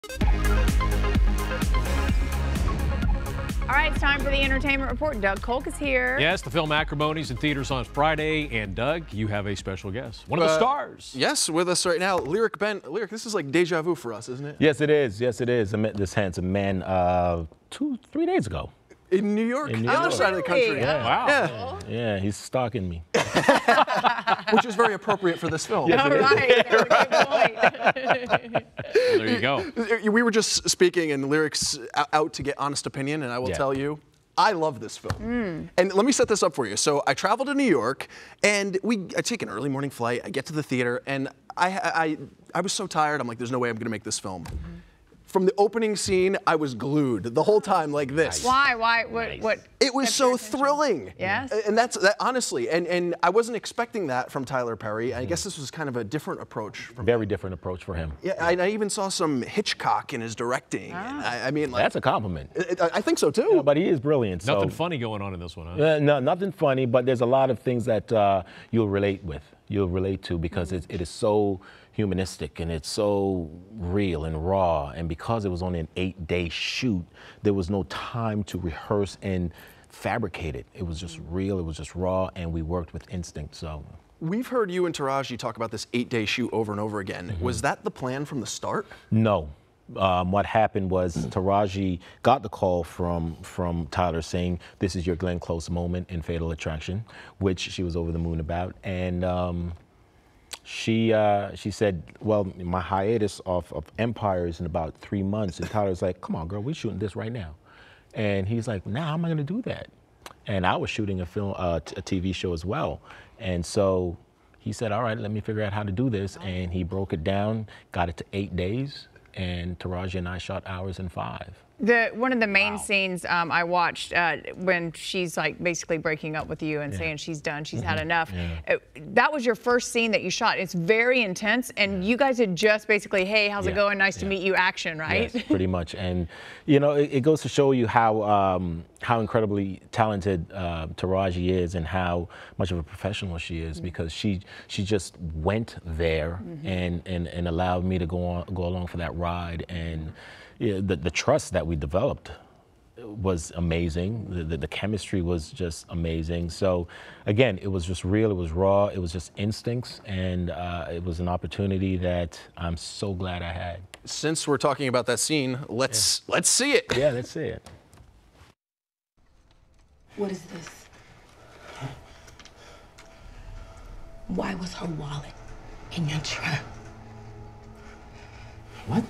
All right, it's time for the entertainment report. Doug Kolk is here. Yes, the film Acrimony is in theaters on Friday. And Doug, you have a special guest, one of the stars. Yes, with us right now, Lyriq Bent. Lyriq, this is like deja vu for us, isn't it? Yes, it is. Yes, it is. I met this handsome man 2-3 days ago. In New York, on the other side of the country. Yeah. Wow. Yeah, he's stalking me. Which is very appropriate for this film. All right, that's a good point. Well, there you go. We were just speaking, and Lyriq's out to get honest opinion, and I will tell you, I love this film. And let me set this up for you. So I traveled to New York, and I take an early morning flight. I get to the theater, and I was so tired. I'm like, there's no way I'm going to make this film. From the opening scene, I was glued the whole time like this. Why? What? It was so thrilling. Yes. And that's honestly, and I wasn't expecting that from Tyler Perry. I guess this was kind of a different approach. Very different approach for him. Yeah, I even saw some Hitchcock in his directing. And I mean, like, That's a compliment. I think so too. Yeah, but he is brilliant. Nothing so. funny going on in this one, huh? No, nothing funny, but there's a lot of things that you'll relate to because it is so humanistic and it's so real and raw, and because it was only an 8-day shoot, there was no time to rehearse and fabricate it. It was just real, it was just raw, and we worked with instinct. So we've heard you and Taraji talk about this 8-day shoot over and over again. Was that the plan from the start? No. What happened was Taraji got the call from Tyler saying, this is your Glenn Close moment in Fatal Attraction, which she was over the moon about. And she said, well, my hiatus of Empire is in about 3 months. And Tyler's like, come on, girl, we're shooting this right now. And he's like, nah, how am I going to do that? And I was shooting a TV show as well. And so he said, all right, let me figure out how to do this. And he broke it down, got it to 8 days. And Taraji and I shot hours in 5. One of the main scenes I watched when she's like basically breaking up with you and saying she's done, she's had enough. That was your first scene that you shot. It's very intense, and you guys had just basically, hey, how's it going? Nice to meet you, action, right? Yes, pretty much. And you know, it goes to show you how incredibly talented Taraji is and how much of a professional she is, because she just went there and allowed me to go along for that ride. And the trust that we developed was amazing. The chemistry was just amazing. So again, it was just real, it was raw, it was just instincts, and it was an opportunity that I'm so glad I had. Since we're talking about that scene, let's see it. Yeah, let's see it. What is this? Why was her wallet in your trunk? What?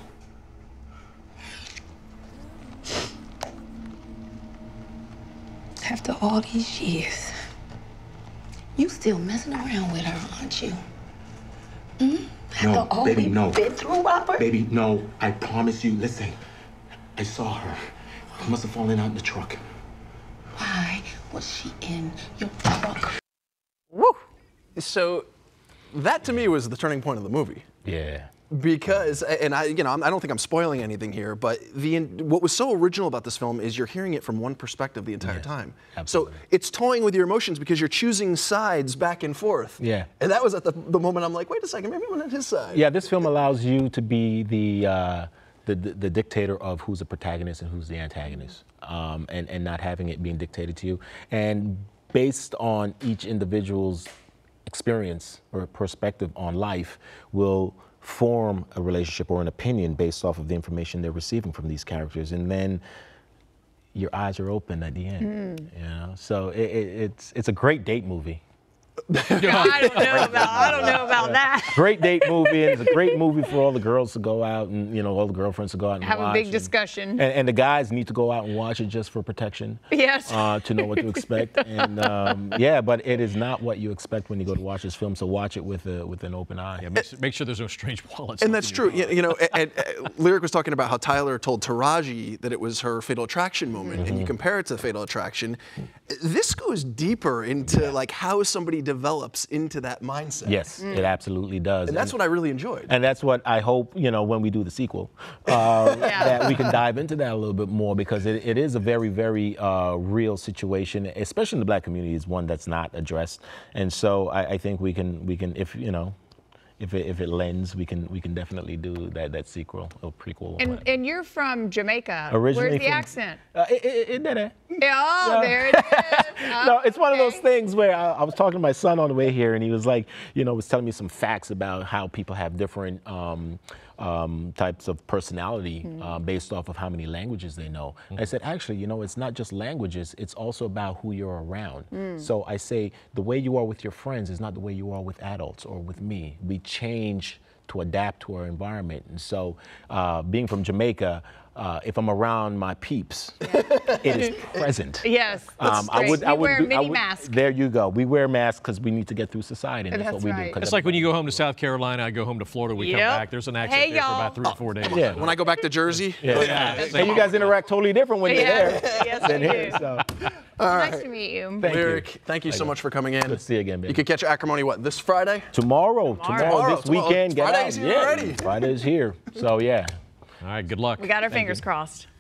After all these years, you still messing around with her, aren't you? After all baby, we've no. been through, Robert? Baby, no. I promise you. Listen, I saw her. She must have fallen out in the truck. Why was she in your truck? Woo! So that to me was the turning point of the movie. Yeah. Because, and I don't think I'm spoiling anything here, but what was so original about this film is you're hearing it from one perspective the entire time. Absolutely. So it's toying with your emotions because you're choosing sides back and forth. Yeah. And that was at the moment I'm like, wait a second, maybe I'm on his side. Yeah, this film allows you to be the dictator of who's the protagonist and who's the antagonist, and not having it being dictated to you. And based on each individual's experience or perspective on life will form a relationship or an opinion based off of the information they're receiving from these characters, and then your eyes are open at the end. You know, so it's a great date movie. I don't know about that. Great date movie, and it's a great movie for all the girls to go out and, you know, all the girlfriends to go out and have watch. a big discussion. And the guys need to go out and watch it just for protection. Yes. To know what to expect. And yeah, but it is not what you expect when you go to watch this film. So watch it with an open eye. Yeah, make sure there's no strange wallets. And that's true. You know, and Lyriq was talking about how Tyler told Taraji that it was her Fatal Attraction moment, and you compare it to Fatal Attraction. This goes deeper into like how somebody develops into that mindset. Yes, it absolutely does. And that's what I really enjoyed. And that's what I hope, you know, when we do the sequel, that we can dive into that a little bit more, because it is a very, very real situation, especially in the Black community, is one that's not addressed. And so I think we can, if you know, if it lends, we can definitely do that sequel or prequel. And you're from Jamaica. Originally Where's the accent? Yeah, There it is. No, it's one of those things where I was talking to my son on the way here, and he was like, was telling me some facts about how people have different types of personality based off of how many languages they know. I said, actually, it's not just languages, it's also about who you're around. So I say, the way you are with your friends is not the way you are with adults or with me. We change to adapt to our environment. And so being from Jamaica, if I'm around my peeps, it is present. Yes, I would wear mini masks. There you go. We wear masks because we need to get through society. And that's what we do. It's like when you go home to South Carolina, I go home to Florida, we come back. There's an accent there for about 3 or 4 days. Yeah. When I go back to Jersey. And you guys interact totally different when you're there. Yes, we do. So. Nice to meet you. Lyriq, thank you so much for coming in. Good to see you again, baby. You can catch Acrimony, this Friday? Tomorrow, this weekend. Friday's here already. Friday's here. So, yeah. All right, good luck. We got our fingers crossed.